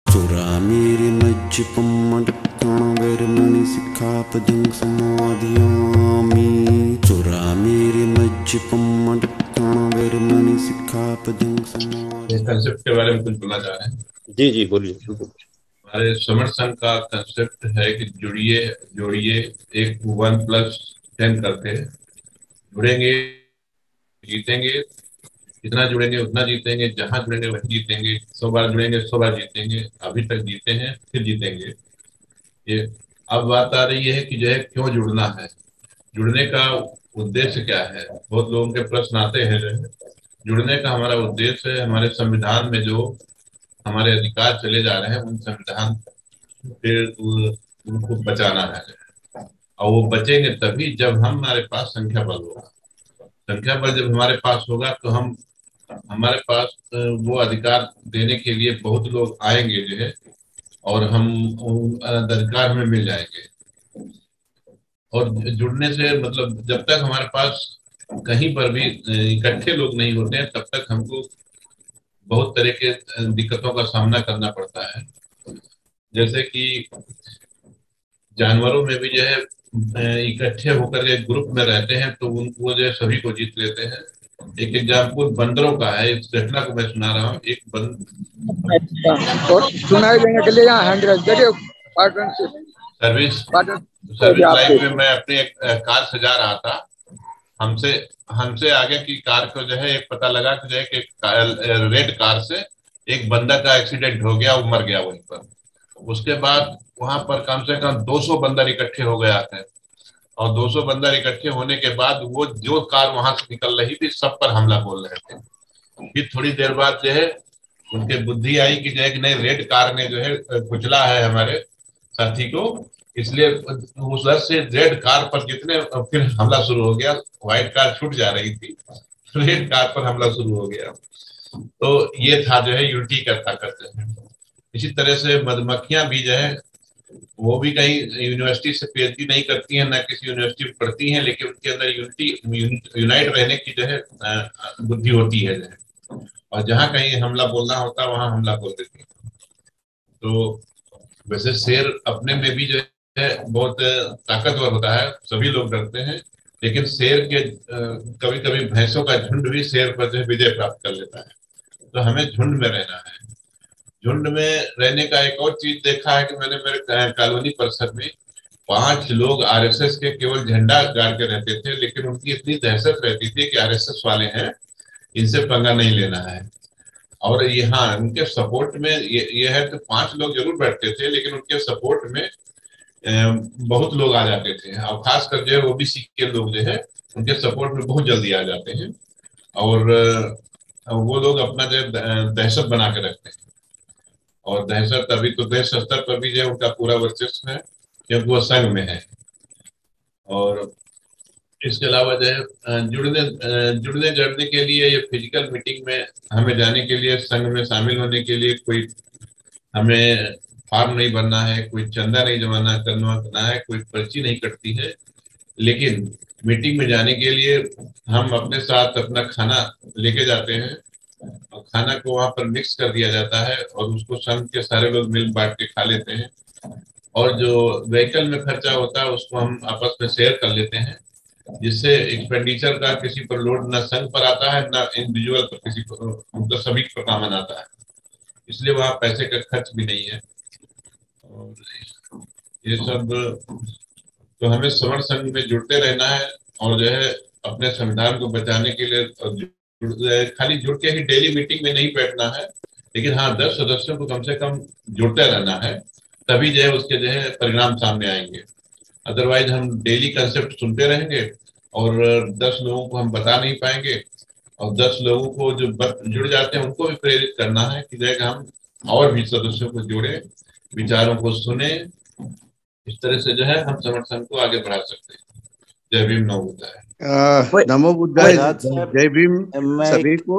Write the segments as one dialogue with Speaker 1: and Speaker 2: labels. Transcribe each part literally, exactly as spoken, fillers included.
Speaker 1: चुरा मेरे मज्ज पम्मडक्कण वेरमणि सिक्खापदं समाधियामि। चुरा मेरे मज्ज पम्मडक्कण वेरमणि सिक्खापदं समाधियामि।
Speaker 2: कंसेप्ट के बारे में कुछ बोलना चाह रहे हैं?
Speaker 3: जी जी बोलिए बिल्कुल।
Speaker 2: हमारे समर्थ संघ का कंसेप्ट है कि जुड़िए जोड़िए एक वन प्लस टेन करके जुड़ेंगे, जीतेंगे। जितना जुड़ेंगे उतना जीतेंगे, जहां जुड़ेंगे वहीं जीतेंगे। सौ बार जुड़ेंगे सौ बार जीतेंगे, अभी तक जीते हैं फिर जीतेंगे। ये अब बात आ रही है कि जो है क्यों जुड़ना है, जुड़ने का उद्देश्य क्या है। बहुत लोगों के प्रश्न आते हैं। जो है जुड़ने का हमारा उद्देश्य है हमारे संविधान में जो हमारे अधिकार चले जा रहे हैं उन संविधान फिर उनको बचाना है। और वो बचेंगे तभी जब हम हमारे पास संख्या बल होगा। संख्या बल जब हमारे पास होगा तो हम हमारे पास वो अधिकार देने के लिए बहुत लोग आएंगे जो है, और हम अधिकार हमें मिल जाएंगे। और जुड़ने से मतलब जब तक हमारे पास कहीं पर भी इकट्ठे लोग नहीं होते हैं तब तक हमको बहुत तरह के दिक्कतों का सामना करना पड़ता है। जैसे कि जानवरों में भी जो है इकट्ठे होकर एक ग्रुप में रहते हैं तो उनको जो है सभी को जीत लेते हैं। एक एग्जाम्पल बंदरों का है, इस घटना को मैं सुना रहा हूँ। एक बंद
Speaker 4: और सुनाई देने के लिए यहाँ हैंड रेस देखिए पार्टनरशिप
Speaker 2: सर्विस सर्विस लाइफ में मैं अपनी एक कार से जा रहा था। हमसे हमसे आगे की कार को जो है एक पता लगा कि जो है कि रेड कार से एक बंदा का एक्सीडेंट हो गया, वो मर गया वहीं पर। उसके बाद वहां पर कम से कम दो सौ बंदर इकट्ठे हो गए थे, और दो सौ बंदर इकट्ठे होने के बाद वो जो कार वहां से निकल रही थी सब पर हमला बोल रहे थे। फिर थोड़ी देर बाद जो है उनके बुद्धि आई कि जो है कि नहीं, रेड कार ने जो है कुचला है हमारे साथी को, इसलिए उस दर से रेड कार पर जितने फिर हमला शुरू हो गया। व्हाइट कार छूट जा रही थी, रेड कार पर हमला शुरू हो गया। तो ये था जो है यूनिटी का ताकत है। इसी तरह से मधुमक्खियां भी जो है वो भी कहीं यूनिवर्सिटी से पीएचडी नहीं करती हैं, ना किसी यूनिवर्सिटी में पढ़ती हैं, लेकिन उनके अंदर यूनिटी यूनाइट रहने की जो है बुद्धि होती है जो है। और जहां कहीं हमला बोलना होता है वहां हमला बोल देती है। तो वैसे शेर अपने में भी जो है बहुत ताकतवर होता है, सभी लोग डरते हैं, लेकिन शेर के कभी कभी भैंसों का झुंड भी शेर पर जो है विजय प्राप्त कर लेता है। तो हमें झुंड में रहना है। झुंड में रहने का एक और चीज देखा है कि मैंने मेरे कॉलोनी परिसर में पांच लोग आरएसएस के केवल झंडा गाड़ के रहते थे, लेकिन उनकी इतनी दहशत रहती थी कि आरएसएस वाले हैं, इनसे पंगा नहीं लेना है। और यहाँ उनके सपोर्ट में ये, ये है कि पांच लोग जरूर बैठते थे, लेकिन उनके सपोर्ट में बहुत लोग आ जाते थे। और खासकर जो है ओबीसी के लोग जो है उनके सपोर्ट में बहुत जल्दी आ जाते हैं, और वो लोग अपना जो दहशत बना के रखते हैं। और दहशत अभी तो देश स्तर पर भी जो है उनका पूरा वर्चस्व है, क्योंकि वो संघ में है। और इसके अलावा जो है जुड़ने जुड़ने जड़ने के लिए ये फिजिकल मीटिंग में हमें जाने के लिए, संघ में शामिल होने के लिए कोई हमें फॉर्म नहीं भरना है, कोई चंदा नहीं जमा करना है, कोई पर्ची नहीं कटती है। लेकिन मीटिंग में जाने के लिए हम अपने साथ अपना खाना लेके जाते हैं, और खाना को वहां पर मिक्स कर दिया जाता है और उसको संघ के सारे लोग मिल बांट के खा लेते हैं। और जो व्हीकल में खर्चा होता है उसको हम आपस में शेयर कर लेते हैं, जिससे एक्सपेंडिचर का किसी पर लोड ना संघ पर आता है ना इंडिविजुअल पर, किसी पर, मतलब सभी पर कामन आता है। इसलिए वहाँ पैसे का खर्च भी नहीं है। और ये सब तो हमें समर संघ में जुड़ते रहना है, और जो है अपने संविधान को बचाने के लिए खाली जुड़ के ही डेली मीटिंग में नहीं बैठना है, लेकिन हाँ दस सदस्यों को कम से कम जुड़ते रहना है, तभी जो है उसके जो है परिणाम सामने आएंगे। अदरवाइज हम डेली कंसेप्ट सुनते रहेंगे और दस लोगों को हम बता नहीं पाएंगे, और दस लोगों को जो जुड़ जाते हैं उनको भी प्रेरित करना है कि जो है हम और भी सदस्यों को जोड़े, विचारों को सुने। इस तरह से जो है हम समर्थन को आगे बढ़ा सकते हैं। जय भीम, नमो बुद्धाय।
Speaker 5: नमो बुद्धाय, जय भीम सभी को।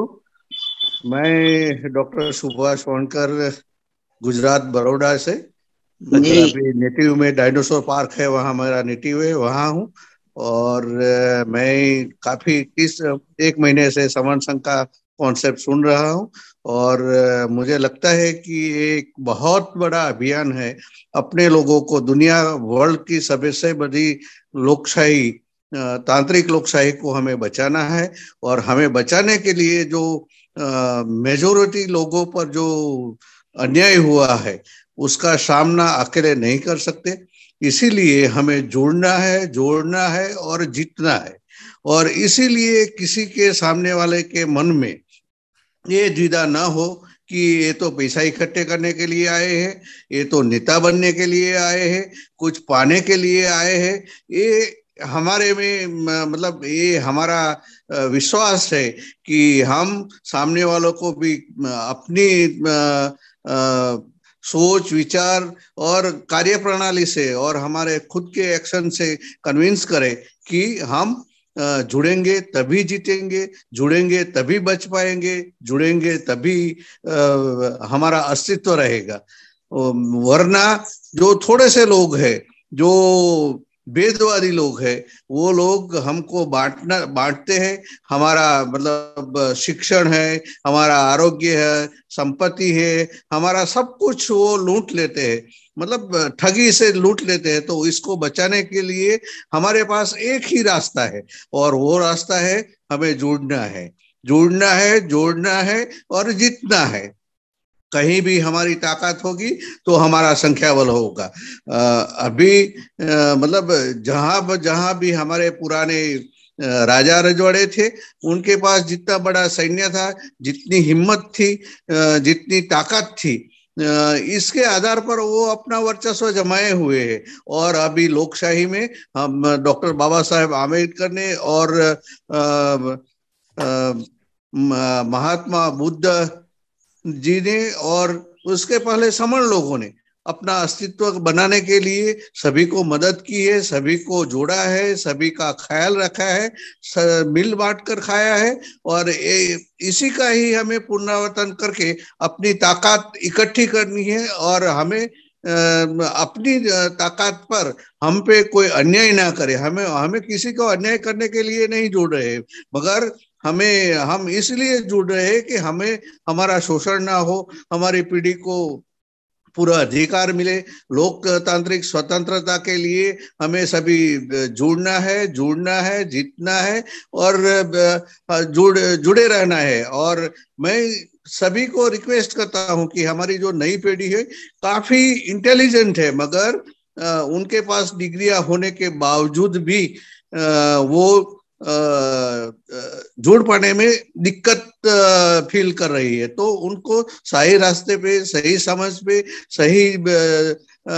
Speaker 5: मैं डॉक्टर सुभाष वणकर, गुजरात बड़ौदा से। अभी नेटिव में डायनासोर पार्क है, वहाँ मेरा नेटिव है, वहाँ हूँ। और मैं काफी इस एक महीने से समन संघ का कॉन्सेप्ट सुन रहा हूँ, और मुझे लगता है कि एक बहुत बड़ा अभियान है। अपने लोगों को, दुनिया वर्ल्ड की सबसे बड़ी लोकशाही, तांत्रिक लोकशाही को हमें बचाना है। और हमें बचाने के लिए जो मेजॉरिटी लोगों पर जो अन्याय हुआ है उसका सामना अकेले नहीं कर सकते। इसीलिए हमें जुड़ना है, जोड़ना है और जीतना है। और इसीलिए किसी के सामने वाले के मन में ये द्विधा ना हो कि ये तो पैसा इकट्ठे करने के लिए आए हैं, ये तो नेता बनने के लिए आए हैं, कुछ पाने के लिए आए हैं। ये हमारे में मतलब ये हमारा विश्वास है कि हम सामने वालों को भी अपनी आ, आ, सोच विचार और कार्य प्रणाली से और हमारे खुद के एक्शन से कन्विंस करें कि हम जुड़ेंगे तभी जीतेंगे, जुड़ेंगे तभी बच पाएंगे, जुड़ेंगे तभी आ, हमारा अस्तित्व रहेगा। वरना जो थोड़े से लोग हैं, जो भेदवादी लोग हैं, वो लोग हमको बांटना बांटते हैं। हमारा मतलब शिक्षण है, हमारा आरोग्य है, संपत्ति है, हमारा सब कुछ वो लूट लेते हैं, मतलब ठगी से लूट लेते हैं। तो इसको बचाने के लिए हमारे पास एक ही रास्ता है और वो रास्ता है हमें जुड़ना है, जुड़ना है, जोड़ना है और जीतना है। कहीं भी हमारी ताकत होगी तो हमारा संख्या बल होगा। अभी आ, मतलब जहां जहां भी हमारे पुराने राजा रजवाड़े थे, उनके पास जितना बड़ा सैन्य था, जितनी हिम्मत थी, जितनी ताकत थी, इसके आधार पर वो अपना वर्चस्व जमाए हुए हैं। और अभी लोकशाही में हम डॉक्टर बाबा साहेब आम्बेडकर ने और महात्मा बुद्ध जी ने और उसके पहले समण लोगों ने अपना अस्तित्व बनाने के लिए सभी को मदद की है, सभी को जोड़ा है, सभी का ख्याल रखा है, मिल बांट कर खाया है। और ए, इसी का ही हमें पुनरावर्तन करके अपनी ताकत इकट्ठी करनी है और हमें अपनी ताकत पर हम पे कोई अन्याय ना करे। हमें हमें किसी को अन्याय करने के लिए नहीं जोड़ रहे, मगर हमें हम इसलिए जुड़ रहे हैं कि हमें हमारा शोषण ना हो, हमारी पीढ़ी को पूरा अधिकार मिले। लोकतांत्रिक स्वतंत्रता के लिए हमें सभी जुड़ना है, जुड़ना है, जीतना है और जुड़ जुड़े रहना है। और मैं सभी को रिक्वेस्ट करता हूं कि हमारी जो नई पीढ़ी है काफी इंटेलिजेंट है, मगर उनके पास डिग्रियां होने के बावजूद भी वो जुड़ पाने में दिक्कत फील कर रही है। तो उनको सही रास्ते पे, सही समझ पे, सही आ,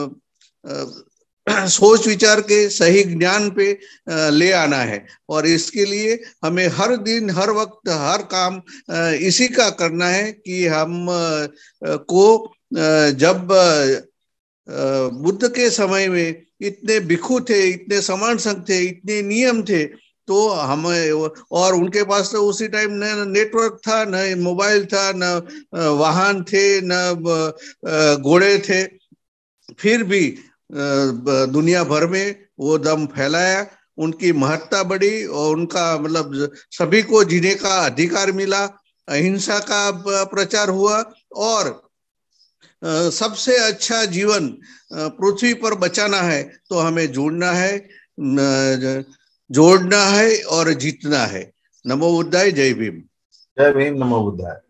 Speaker 5: आ, सोच विचार के सही ज्ञान पे ले आना है। और इसके लिए हमें हर दिन, हर वक्त, हर काम इसी का करना है कि हम को जब बुद्ध के समय में इतने भिक्षु थे, इतने समान संघ थे, इतने नियम थे, तो हमें, और उनके पास तो उसी टाइम न नेटवर्क था, न मोबाइल था, न वाहन थे, न घोड़े थे, फिर भी दुनिया भर में वो दम फैलाया, उनकी महत्ता बढ़ी और उनका मतलब सभी को जीने का अधिकार मिला, अहिंसा का प्रचार हुआ और सबसे अच्छा जीवन पृथ्वी पर बचाना है तो हमें जुड़ना है, जोड़ना है और जीतना है। नमो बुद्धाय, जय भीम।
Speaker 3: जय भीम, नमो बुद्धाय।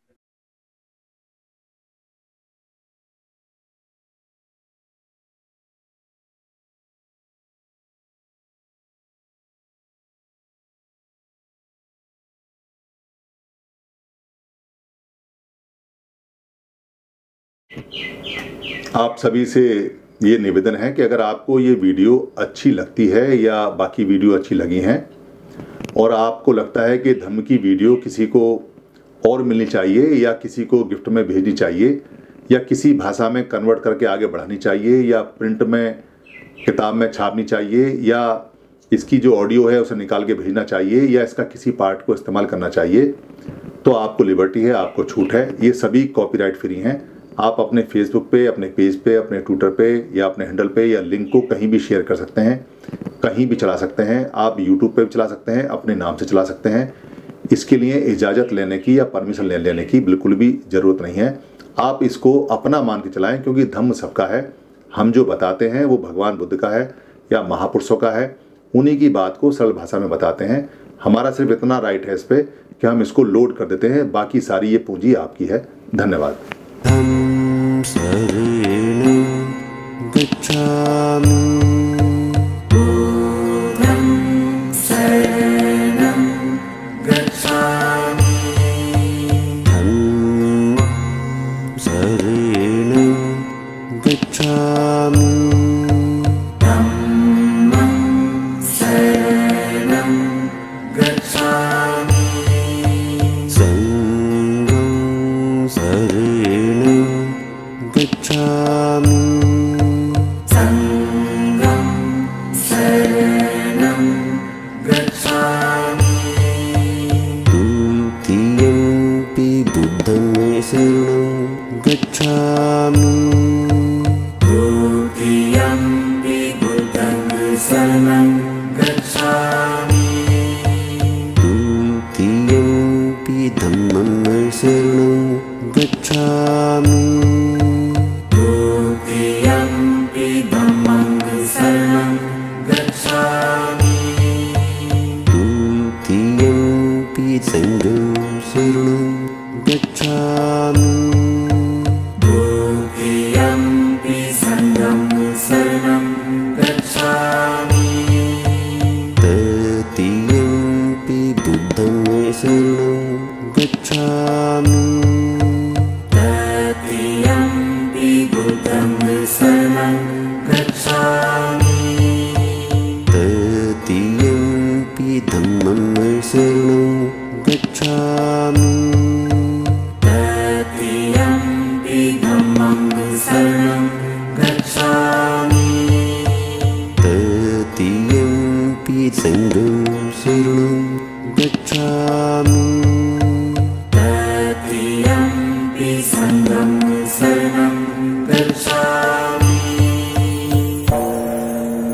Speaker 6: आप सभी से ये निवेदन है कि अगर आपको ये वीडियो अच्छी लगती है या बाकी वीडियो अच्छी लगी हैं और आपको लगता है कि धम्म की वीडियो किसी को और मिलनी चाहिए या किसी को गिफ्ट में भेजनी चाहिए या किसी भाषा में कन्वर्ट करके आगे बढ़ानी चाहिए या प्रिंट में किताब में छापनी चाहिए या इसकी जो ऑडियो है उसे निकाल के भेजना चाहिए या इसका किसी पार्ट को इस्तेमाल करना चाहिए, तो आपको लिबर्टी है, आपको छूट है। ये सभी कॉपीराइट फ्री हैं। आप अपने फेसबुक पे, अपने पेज पे, अपने ट्विटर पे या अपने हैंडल पे या लिंक को कहीं भी शेयर कर सकते हैं, कहीं भी चला सकते हैं। आप यूट्यूब पे भी चला सकते हैं, अपने नाम से चला सकते हैं। इसके लिए इजाज़त लेने की या परमिशन ले लेने की बिल्कुल भी ज़रूरत नहीं है। आप इसको अपना मान के चलाएं, क्योंकि धम्म सबका है। हम जो बताते हैं वो भगवान बुद्ध का है या महापुरुषों का है, उन्हीं की बात को सरल भाषा में बताते हैं। हमारा सिर्फ इतना राइट है इस पर कि हम इसको लोड कर देते हैं, बाकी सारी ये पूंजी आपकी है। धन्यवाद।
Speaker 1: धम्म शरणं गच्छामि।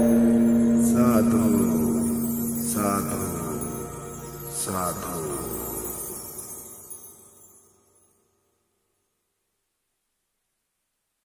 Speaker 7: साधु साधु